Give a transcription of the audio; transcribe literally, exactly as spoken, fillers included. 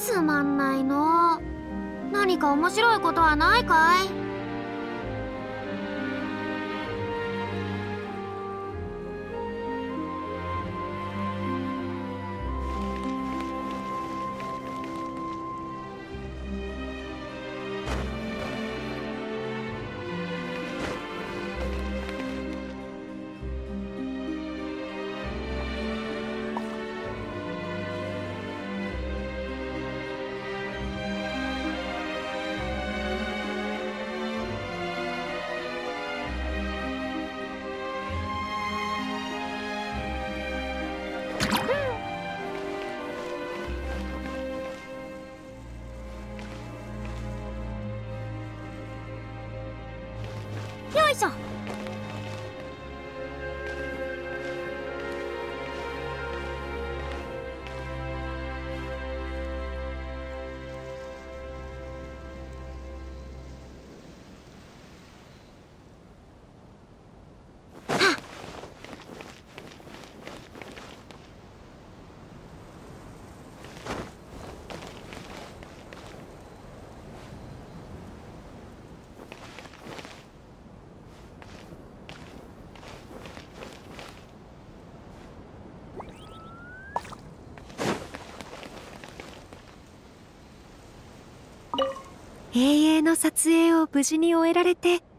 つまんないの。何か面白いことはないかい？よいしょ。 永遠の撮影を無事に終えられて